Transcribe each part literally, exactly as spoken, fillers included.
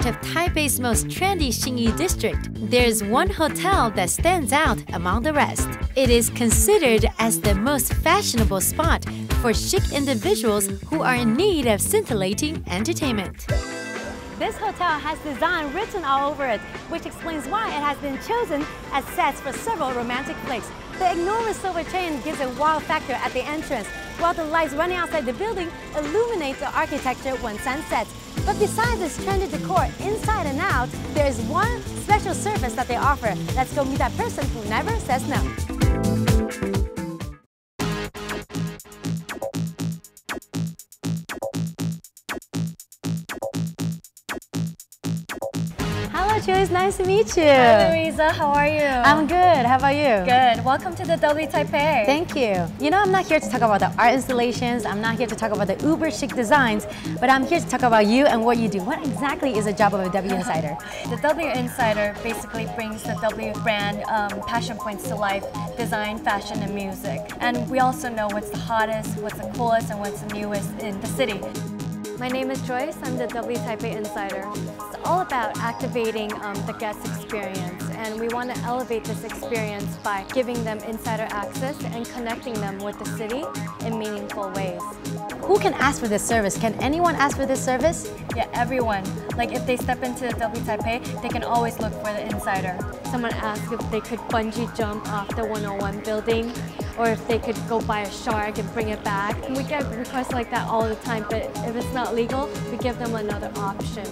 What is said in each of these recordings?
part of Taipei's most trendy Xinyi district, there's one hotel that stands out among the rest. It is considered as the most fashionable spot for chic individuals who are in need of scintillating entertainment. This hotel has design written all over it, which explains why it has been chosen as sets for several romantic flicks. The enormous silver chain gives a wow factor at the entrance, while the lights running outside the building illuminate the architecture when sun sets. But besides this trendy decor inside and out, there's one special service that they offer. Let's go meet that person who never says no. Hello Joyce, nice to meet you. Hi Louisa, how are you? I'm good, how about you? Good. Welcome to the W Taipei. Thank you. You know, I'm not here to talk about the art installations, I'm not here to talk about the uber chic designs, but I'm here to talk about you and what you do. What exactly is the job of a W Insider? The W Insider basically brings the W brand um, passion points to life: design, fashion, and music. And we also know what's the hottest, what's the coolest, and what's the newest in the city. My name is Joyce, I'm the W Taipei Insider. It's all about activating um, the guest experience, and we want to elevate this experience by giving them insider access and connecting them with the city in meaningful ways. Who can ask for this service? Can anyone ask for this service? Yeah, everyone. Like if they step into the W Taipei, they can always look for the Insider. Someone asked if they could bungee jump off the one oh one building, or if they could go buy a shark and bring it back. We get requests like that all the time, but if it's not legal, we give them another option.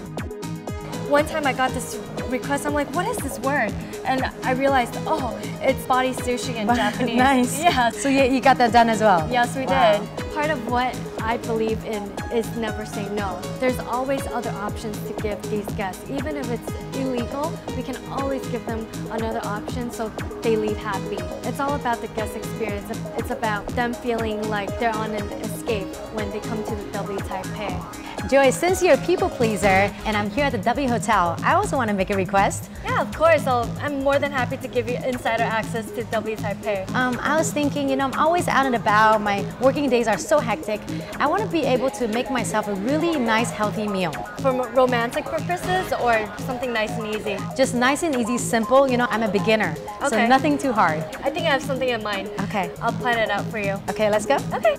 One time I got this request, I'm like, what is this word? And I realized, oh, it's body sushi in Japanese. Nice. Yeah. So you, you got that done as well? Yes, we Wow. did. Part of what I believe in is never say no. There's always other options to give these guests. Even if it's illegal, we can always give them another option so they leave happy. It's all about the guest experience. It's about them feeling like they're on an escape when they come to the W Taipei. Joyce, since you're a people pleaser and I'm here at the W Hotel, I also want to make a request. Yeah, of course. So I'm more than happy to give you insider access to W Taipei. Um, I was thinking, you know, I'm always out and about. My working days are so hectic. I want to be able to make myself a really nice, healthy meal. For romantic purposes or something nice and easy? Just nice and easy, simple. You know, I'm a beginner, so Okay. nothing too hard. I think I have something in mind. Okay. I'll plan it out for you. Okay, let's go. Okay.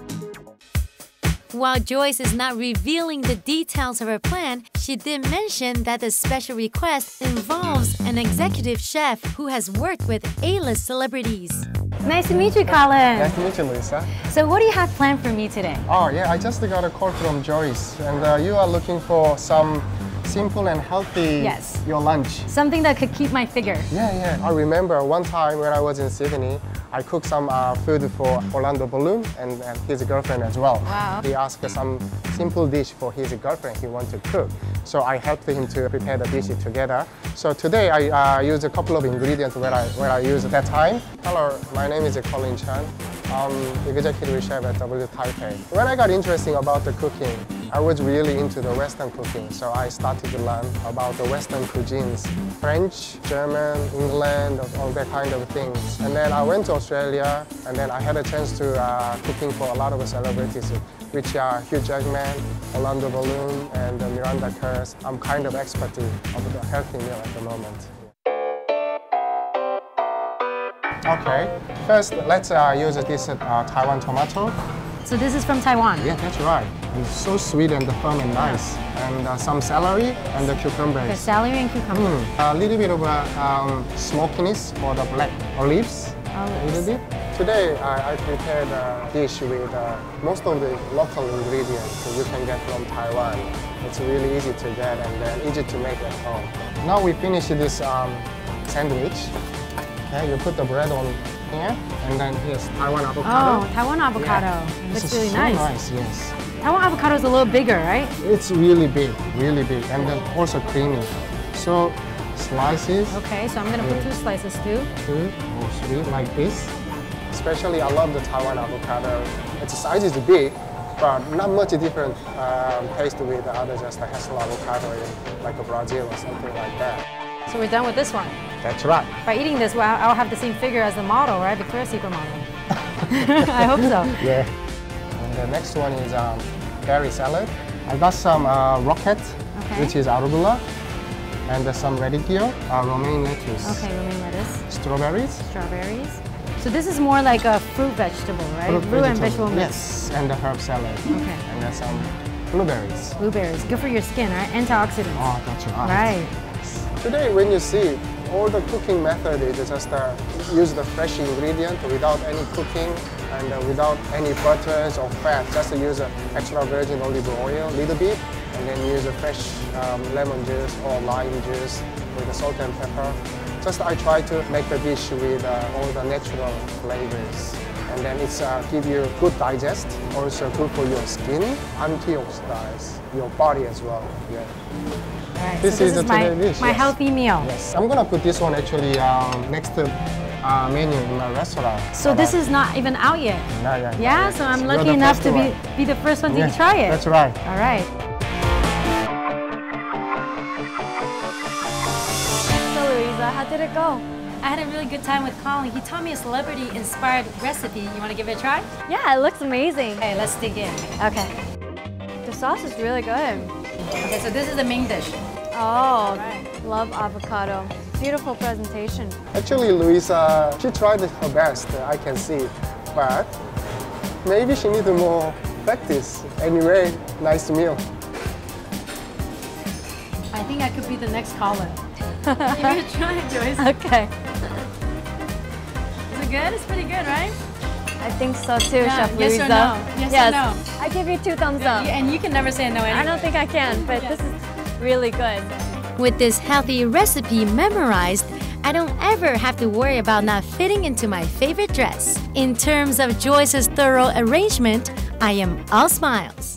While Joyce is not revealing the details of her plan, she did mention that the special request involves an executive chef who has worked with A-list celebrities. Nice to meet you, Colin. Nice to meet you, Lisa. So what do you have planned for me today? Oh yeah, I just got a call from Joyce, and uh, you are looking for some simple and healthy Yes. your lunch. Something that could keep my figure. Yeah, yeah. I remember one time when I was in Sydney, I cooked some uh, food for Orlando Bloom and, and his girlfriend as well. Wow. He asked some simple dish for his girlfriend he wanted to cook. So I helped him to prepare the dish together. So today I uh, used a couple of ingredients where I, where I used at that time. Hello, my name is Colin Chan. I'm the executive chef at W Taipei. When I got interested about the cooking, I was really into the Western cooking, so I started to learn about the Western cuisines, French, German, England, all that kind of things. And then I went to Australia, and then I had a chance to uh, cooking for a lot of celebrities, which are Hugh Jackman, Orlando Bloom, and uh, Miranda Kerr. I'm kind of expert of the healthy meal at the moment. Okay, first let's uh, use this uh, Taiwan tomato. So this is from Taiwan? Yeah, that's right. It's so sweet and firm and nice. And uh, some celery and the cucumbers. The celery and cucumber. Mm. A little bit of uh, um, smokiness for the black olives. A little bit. Today I, I prepared a dish with uh, most of the local ingredients you can get from Taiwan. It's really easy to get and then easy to make at home. Now we finish this um, sandwich. Okay, you put the bread on here, and then here's Taiwan avocado. Oh, Taiwan avocado. Yeah. Looks This is really so nice. nice, yes. Taiwan avocado is a little bigger, right? It's really big, really big, and then also creamy. So slices. Okay, so I'm gonna put two slices too. Two or three, like this. Especially, I love the Taiwan avocado. Its size is big, but not much different um, taste with the other just the Hassel avocado in like a Brazil or something like that. So we're done with this one. That's right. By eating this, well, I'll have the same figure as the model, right? Victoria's Secret model. I hope so. Yeah. And the next one is um, berry salad. I got some uh, rocket, Okay. which is arugula, and uh, some radicchio, uh, romaine lettuce, Okay, romaine lettuce, strawberries, strawberries. So this is more like a fruit vegetable, right? fruit Fruit and vegetable, vegetable mix. yes, and the herb salad. Okay. And then some blueberries. Blueberries, good for your skin, right? Antioxidants. Oh, that's right. Right. Today, when you see all the cooking method is just uh, use the fresh ingredient without any cooking and uh, without any butters or fat. Just use uh, extra virgin olive oil, a little bit, and then use a fresh um, lemon juice or lime juice with the salt and pepper. Just I try to make the dish with uh, all the natural flavors. And then it's uh, give you good digest, also good for your skin, antioxidize your body as well. Yeah. All right, This so this is is a my, today dish, my yes. healthy meal. Yes, I'm gonna put this one actually um, next to uh, menu in my restaurant. So this is not even out yet. Yeah, yeah. Yeah, so I'm You're lucky the enough first to be, one. be the first one to Yes, try it. That's right. All right. So Louisa, how did it go? I had a really good time with Colin. He taught me a celebrity-inspired recipe. You want to give it a try? Yeah, it looks amazing. Okay, let's dig in. Okay. The sauce is really good. Okay, so this is the main dish. Oh, love avocado. Beautiful presentation. Actually, Louisa, she tried her best, I can see, but maybe she needs more practice. Anyway, nice meal. I think I could be the next Colin. Give it a try, Joyce. Okay. Is it good? It's pretty good, right? I think so too, Yeah, Chef yes Louisa. or no? Yes or no? I give you two thumbs up. Yeah, and you can never say no anyway. I don't think I can, but this is really good. With this healthy recipe memorized, I don't ever have to worry about not fitting into my favorite dress. In terms of Joyce's thorough arrangement, I am all smiles.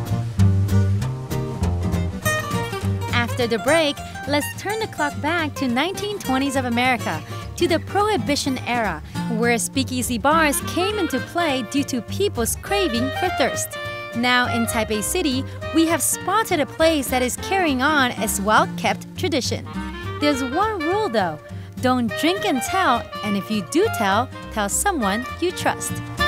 After the break, let's turn the clock back to nineteen twenties of America, to the Prohibition era, where speakeasy bars came into play due to people's craving for thirst. Now in Taipei City, we have spotted a place that is carrying on its well-kept tradition. There's one rule though, don't drink and tell, and if you do tell, tell someone you trust.